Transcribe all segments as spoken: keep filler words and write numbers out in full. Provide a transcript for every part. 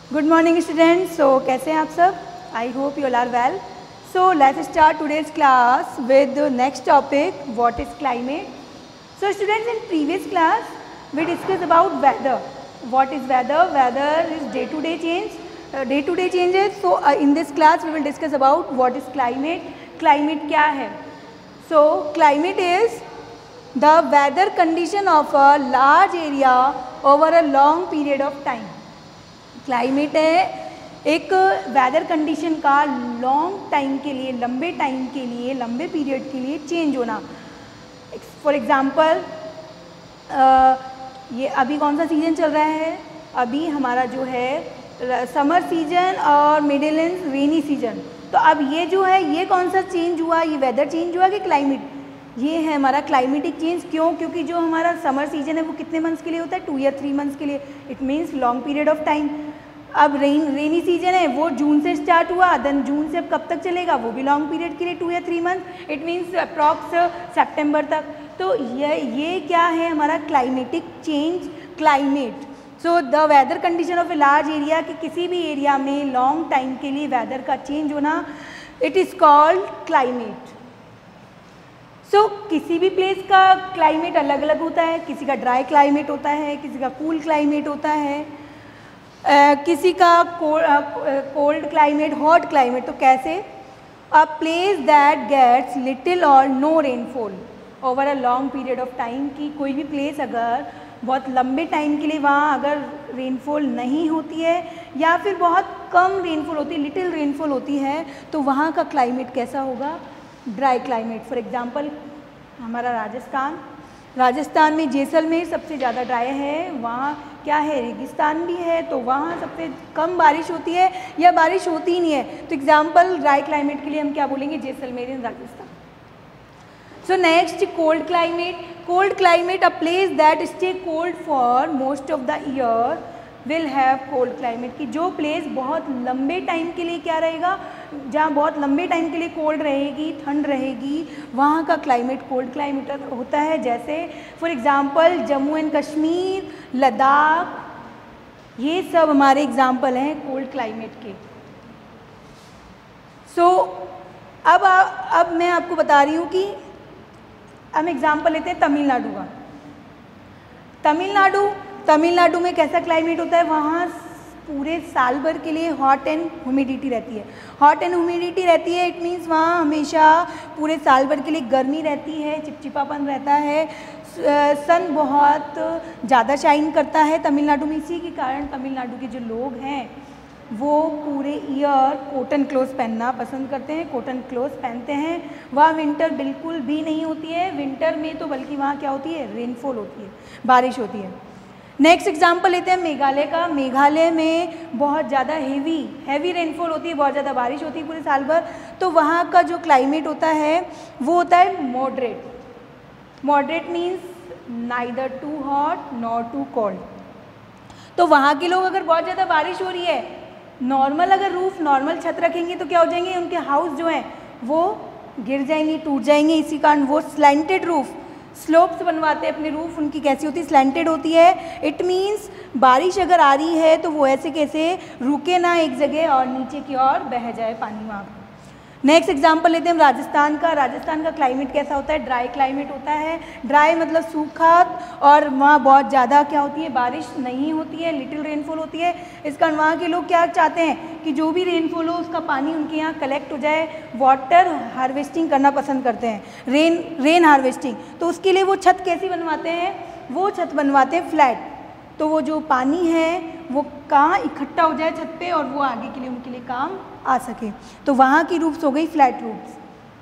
Good morning students. सो कैसे हैं आप सब? I hope you all are well. So let's start today's class with next topic, what is climate. So students, in previous class we discuss about weather. What is weather? Weather is day to day change, day to day changes. So in this class we will discuss about what is climate. Climate क्या है? So climate is the weather condition of a large area over a long period of time. Climate है एक weather condition का long time के लिए, लंबे time के लिए, लंबे पीरियड के लिए चेंज होना. फॉर एग्जांपल, ये अभी कौन सा सीजन चल रहा है? अभी हमारा जो है समर सीजन और मिडिल एंड रेनी सीजन. तो अब ये जो है ये कौन सा चेंज हुआ? ये वेदर चेंज हुआ कि क्लाइमेट? ये है हमारा क्लाइमेटिक चेंज. क्यों? क्योंकि जो हमारा समर सीजन है वो कितने मंथ्स के लिए होता है? टू या थ्री मंथ्स के लिए. It means long period of time. अब रेन रेनी सीजन है वो जून से स्टार्ट हुआ, देन जून से अब कब तक चलेगा? वो भी लॉन्ग पीरियड के लिए, टू या three month. It means approx सितंबर तक. तो ये ये क्या है हमारा climatic change, climate. So the weather condition of a large area, कि किसी भी एरिया में लॉन्ग टाइम के लिए वेदर का चेंज होना, it is called climate. So so, किसी भी प्लेस का क्लाइमेट अलग अलग होता है. किसी का ड्राई क्लाइमेट होता है, किसी का कूल क्लाइमेट होता है, uh, किसी का कोल्ड क्लाइमेट, हॉट क्लाइमेट. तो कैसे? A place that gets little और no rainfall over a long period of time. की कोई भी प्लेस अगर बहुत लंबे टाइम के लिए वहाँ अगर रेनफॉल नहीं होती है या फिर बहुत कम रेनफॉल होती है, लिटिल रेनफॉल होती है, तो वहाँ का क्लाइमेट कैसा होगा? Dry climate. फॉर एग्जांपल हमारा राजस्थान, राजस्थान में जैसलमेर सबसे ज़्यादा ड्राई है. वहाँ क्या है? रेगिस्तान भी है, तो वहाँ सबसे कम बारिश होती है या बारिश होती ही नहीं है. तो एग्जांपल ड्राई क्लाइमेट के लिए हम क्या बोलेंगे? Jaisalmer in Rajasthan. So next, cold climate. Cold climate, a place that stay cold for most of the year will have cold climate. की जो प्लेस बहुत लंबे टाइम के लिए क्या रहेगा, जहाँ बहुत लंबे टाइम के लिए कोल्ड रहेगी, ठंड रहेगी, वहाँ का क्लाइमेट कोल्ड क्लाइमेट होता है. जैसे for example Jammu and Kashmir, Ladakh, ये सब हमारे एग्जांपल हैं कोल्ड क्लाइमेट के. सो so, अब अब मैं आपको बता रही हूँ कि हम एग्जांपल लेते हैं तमिलनाडु का. तमिलनाडु तमिलनाडु में कैसा क्लाइमेट होता है? वहाँ पूरे साल भर के लिए हॉट एंड ह्यूमिडिटी रहती है. हॉट एंड ह्यूमिडिटी रहती है, इट मीन्स वहाँ हमेशा पूरे साल भर के लिए गर्मी रहती है, चिपचिपापन रहता है, सन बहुत ज़्यादा शाइन करता है तमिलनाडु में. इसी के कारण तमिलनाडु के जो लोग हैं वो पूरे ईयर कॉटन क्लोथ्स पहनना पसंद करते हैं, कॉटन क्लोथ्स पहनते हैं. वहाँ विंटर बिल्कुल भी नहीं होती है. विंटर में तो बल्कि वहाँ क्या होती है? रेनफॉल होती है, बारिश होती है. नेक्स्ट एग्जांपल लेते हैं मेघालय का. मेघालय में बहुत ज़्यादा हेवी हैवी रेनफॉल होती है, बहुत ज़्यादा बारिश होती है पूरे साल भर. तो वहाँ का जो क्लाइमेट होता है वो होता है moderate. Moderate means neither too hot nor too cold. तो वहाँ के लोग अगर बहुत ज़्यादा बारिश हो रही है, नॉर्मल अगर रूफ नॉर्मल छत रखेंगे तो क्या हो जाएंगे? उनके हाउस जो हैं वो गिर जाएंगे, टूट जाएंगे. इसी कारण वो स्लैंटेड रूफ, स्लोप्स बनवाते हैं अपने रूफ. उनकी कैसी होती है? स्लैंटेड होती है. इट मीन्स बारिश अगर आ रही है तो वो ऐसे कैसे रुके ना एक जगह और नीचे की ओर बह जाए पानी वहाँ. नेक्स्ट एग्जांपल लेते हैं हम राजस्थान का. राजस्थान का क्लाइमेट कैसा होता है? ड्राई क्लाइमेट होता है. ड्राई मतलब सूखा, और वहाँ बहुत ज़्यादा क्या होती है? बारिश नहीं होती है, लिटिल रेनफॉल होती है. इस कारण वहाँ के लोग क्या चाहते हैं कि जो भी रेनफॉल हो उसका पानी उनके यहाँ कलेक्ट हो जाए. वाटर हार्वेस्टिंग करना पसंद करते हैं, रेन रेन हार्वेस्टिंग. तो उसके लिए वो छत कैसी बनवाते हैं? वो छत बनवाते हैं फ्लैट. तो वो जो पानी है वो कहाँ इकट्ठा हो जाए छत पे और वो आगे के लिए उनके लिए काम आ सके. तो वहाँ की रूफ्स हो गई flat roofs.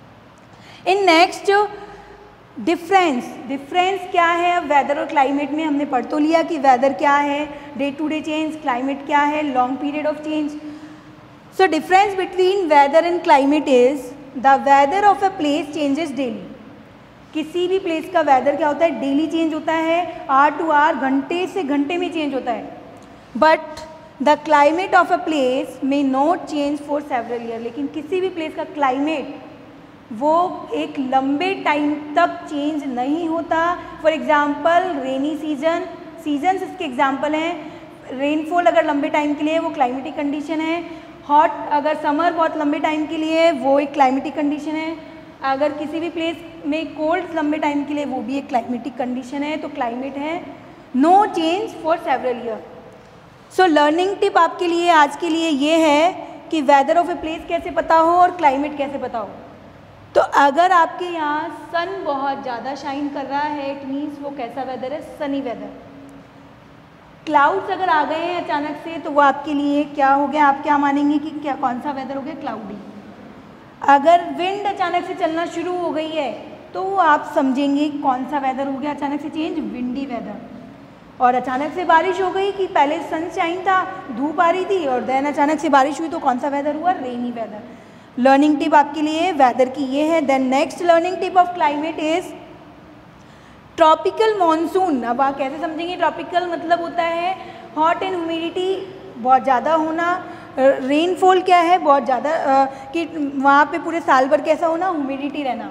In next, difference. Difference क्या है? अब वेदर और क्लाइमेट में हमने पढ़ तो लिया कि वेदर क्या है, day to day change, climate क्या है, long period of change. So difference between weather and climate is the weather of a place changes daily. किसी भी प्लेस का वेदर क्या होता है? डेली चेंज होता है, आवर टू आवर, घंटे से घंटे में चेंज होता है. But the climate of a place may not change for several year. लेकिन किसी भी प्लेस का क्लाइमेट वो एक लंबे टाइम तक चेंज नहीं होता. For example rainy season, seasons इसके एग्जाम्पल हैं. रेनफॉल अगर लंबे टाइम के लिए वो क्लाइमेटिक कंडीशन है। हॉट अगर समर बहुत लंबे टाइम के लिए वो एक क्लाइमेटिक कंडीशन है। अगर किसी भी प्लेस में कोल्ड लंबे टाइम के लिए वो भी एक क्लाइमेटिक कंडीशन है। तो क्लाइमेट है no change for several year. So learning tip आपके लिए आज के लिए ये है कि वेदर ऑफ ए प्लेस कैसे पता हो और क्लाइमेट कैसे पता हो। तो अगर आपके यहाँ सन बहुत ज़्यादा शाइन कर रहा है इट मीन्स वो कैसा वेदर है, सनी वेदर। क्लाउड्स अगर आ गए हैं अचानक से तो वो आपके लिए क्या हो गया, आप क्या मानेंगे कि क्या कौन सा वेदर हो गया, क्लाउडी। अगर विंड अचानक से चलना शुरू हो गई है तो आप समझेंगे कौन सा वेदर हो गया अचानक से चेंज, विंडी वेदर। और अचानक से बारिश हो गई कि पहले सनशाइन था, धूप आ रही थी और देन अचानक से बारिश हुई तो कौन सा वेदर हुआ, रेनी वेदर। लर्निंग टिप आपके लिए वेदर की ये है। Then next learning tip of climate is tropical monsoon. अब आप कैसे समझेंगे, ट्रॉपिकल मतलब होता है हॉट एंड ह्यूमिडिटी बहुत ज़्यादा होना, रेनफॉल क्या है बहुत ज़्यादा कि वहाँ पे पूरे साल भर कैसा होना, ह्यूमिडिटी रहना।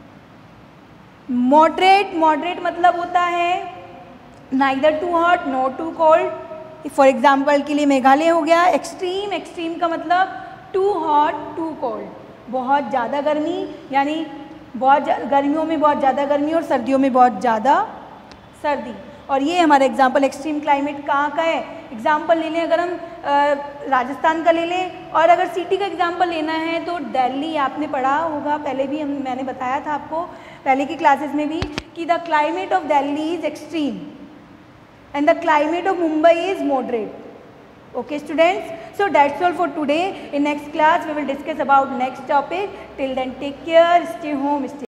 मॉडरेट, मॉडरेट मतलब होता है neither too hot no too cold. For example के लिए मेघालय हो गया। एक्सट्रीम, एक्सट्रीम का मतलब टू हॉट टू कोल्ड, बहुत ज़्यादा गर्मी यानी बहुत गर्मियों में बहुत ज़्यादा गर्मी और सर्दियों में बहुत ज़्यादा सर्दी। और ये हमारा एग्जाम्पल एक्सट्रीम क्लाइमेट कहाँ का है, एग्जाम्पल ले लें अगर हम आ, राजस्थान का ले लें। और अगर सिटी का एग्जाम्पल लेना है तो दिल्ली, आपने पढ़ा होगा पहले भी, हम मैंने बताया था आपको पहले की क्लासेस में भी कि the climate of Delhi is extreme and the climate of Mumbai is moderate. Okay students, so that's all for today. In next class we will discuss about next topic. Till then take care, stay home, stay